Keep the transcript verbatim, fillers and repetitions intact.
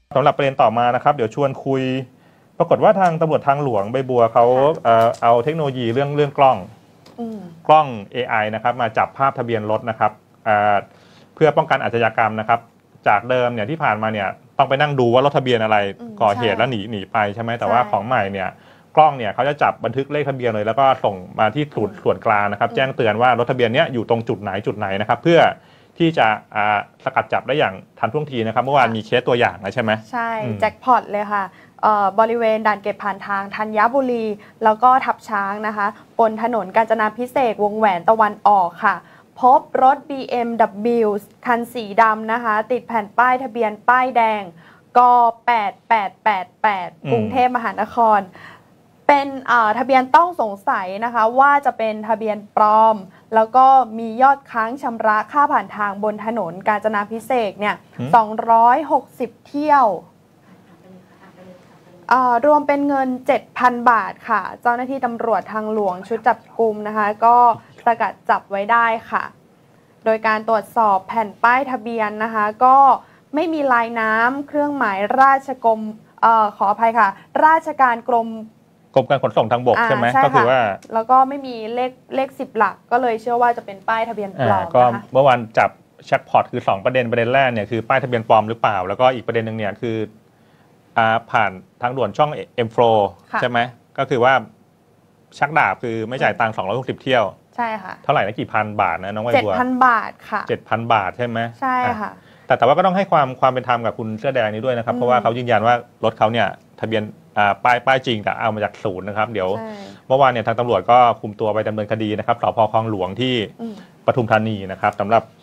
สำหรับประเด็นต่อมานะครับเดี๋ยวชวนคุยปรากฏว่าทางตำรวจทางหลวงใบบัวเขาเอ่อเอาเทคโนโลยีเรื่องเรื่องกล้องกล้อง เอ ไอ นะครับมาจับภาพทะเบียนรถนะครับเพื่อป้องกันอาชญากรรมนะครับจากเดิมเนี่ยที่ผ่านมาเนี่ยต้องไปนั่งดูว่ารถทะเบียนอะไรก่อเหตุแล้วหนีหนีไปใช่ไหมแต่ว่าของใหม่เนี่ยกล้องเนี่ยเขาจะจับบันทึกเลขทะเบียนเลยแล้วก็ส่งมาที่ศูนย์ส่วนกลางนะครับแจ้งเตือนว่ารถทะเบียนเนี้ยอยู่ตรงจุดไหนจุดไหนนะครับเพื่อที่จะสกัดจับได้อย่างทันท่วงทีนะครับเมื่อวานมีเคสตัวอย่างนะใช่ไหมใช่แจ็คพอตเลยค่ะบริเวณด่านเก็บผ่านทางธัญบุรีแล้วก็ทับช้างนะคะบนถนนกาญจนาภิเษกวงแหวนตะวันออกค่ะพบรถ บี เอ็ม ดับเบิลยู คันสีดำนะคะติดแผ่นป้ายทะเบียนป้ายแดงกแปดแปดแปดแปดกรุงเทพมหานครเป็นทะเบียนต้องสงสัยนะคะว่าจะเป็นทะเบียนปลอมแล้วก็มียอดค้างชำระค่าผ่านทางบนถนนกาญจนาภิเษกเนี่ยสองร้อยหกสิบเที่ยวรวมเป็นเงิน เจ็ดพัน บาทค่ะเจ้าหน้าที่ตำรวจทางหลวงชุดจับกุมนะคะก็สกัดจับไว้ได้ค่ะโดยการตรวจสอบแผ่นป้ายทะเบียนนะคะก็ไม่มีลายน้ำเครื่องหมายราชกรมเอ่อขออภัยค่ะราชการกรมกรมการขนส่งทางบกใช่ไหมก็คือว่าแล้วก็ไม่มีเลขเลขสิบหลักก็เลยเชื่อว่าจะเป็นป้ายทะเบียนปลอมก็เมื่อวานจับแช็คพอตคือสองประเด็นประเด็นแรกเนี่ยคือป้ายทะเบียนปลอมหรือเปล่าแล้วก็อีกประเด็นหนึ่งเนี่ยคือผ่านทางด่วนช่อง เอ็ม โฟร์ ใช่ไหมก็คือว่าชักดาบคือไม่จ่ายตังค์สองร้อยหกสิบเที่ยวใช่ค่ะเท่าไหร่นะกี่พันบาทนะน้องใบบัวเจ็ดพัน บาทค่ะเจ็ดพัน บาทใช่ไหมใช่ค่ะแต่แต่ว่าก็ต้องให้ความความเป็นธรรมกับคุณเสื้อแดงนี้ด้วยนะครับเพราะว่าเขายืนยันว่ารถเขาเนี่ยทะเบียนป้ายป้ายจริงแต่เอามาจากศูนย์นะครับเดี๋ยวเมื่อวานเนี่ยทางตำรวจก็คุมตัวไปดำเนินคดีนะครับสภ.คลองหลวงที่ปทุมธานีนะครับสำหรับ